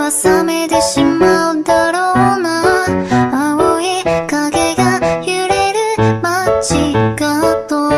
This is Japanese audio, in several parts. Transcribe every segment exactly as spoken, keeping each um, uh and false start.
は覚めてしまうだろうな。青い影が揺れる街角、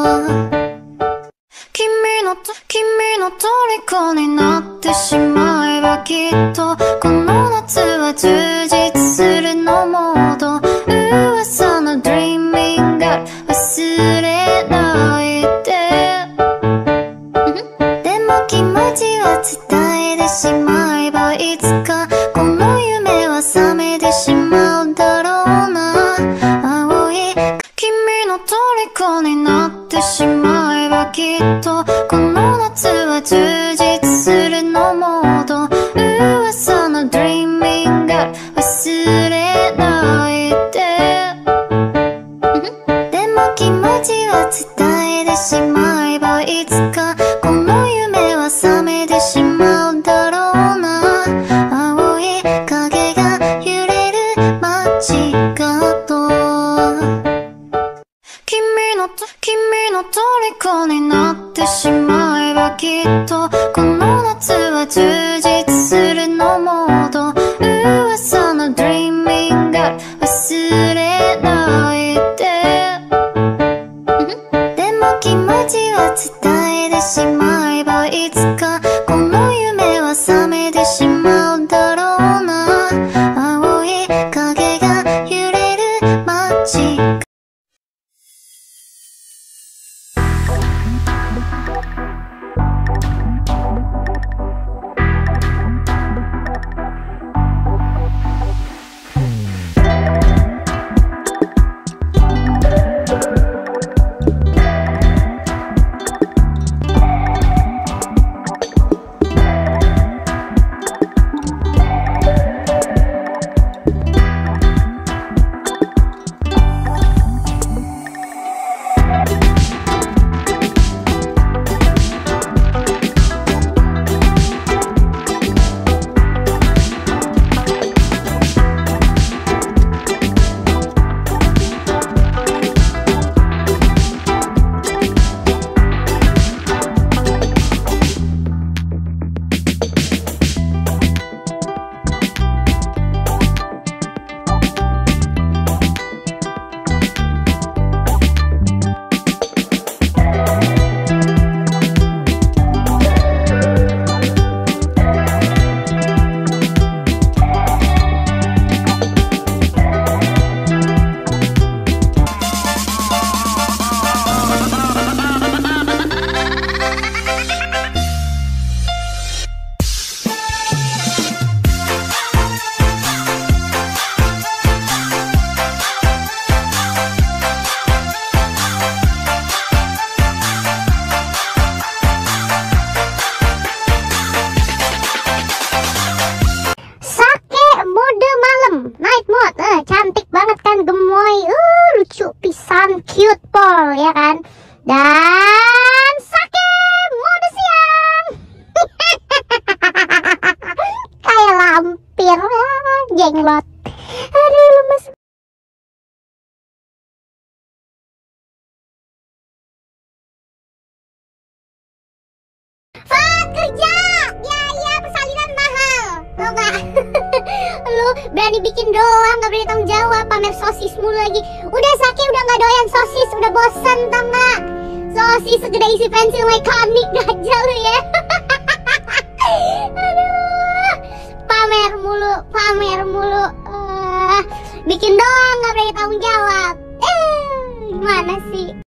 君の君の虜になってしまえばきっとこの夏は充実するのモード。噂の Dreaming Girl 忘れないで。でも気持ちは伝えてしまえばいつかこの夢は覚めてしまうだろうな。青い君の虜になってしまえばきっとこの夏は充実するのモード。噂の Dreaming Girl 忘れないで。でも気持ちは伝えてしまえばいつかこの夢は覚めてしまうだろうな。青い影が揺れる街角、君の君の虜になってしまえばきっとこの夏は充実するのモード。噂の Dreaming Girl 忘れないで。でも気持ちは伝えてしまえばいつかこの夢は覚めてしまうだろうな。青い影が揺れる街角、cantik banget kan, gemoy, uh, lucu pisan, cute pol ya kan. Dan sake mode siang kayak lampir, ah, jenglot, aduh lemes. Fat kerja, ya ya persalinan mahal, tau gak? Lu berani bikin doang, gak berani tanggung jawab, pamer sosis mulu lagi. Udah Sake udah gak doyan sosis, udah bosan tau gak? Sosis segede isi pensil mekanik aja lu ya. Aduh, pamer mulu, pamer mulu, uh, bikin doang gak berani tanggung jawab. Eh, gimana sih?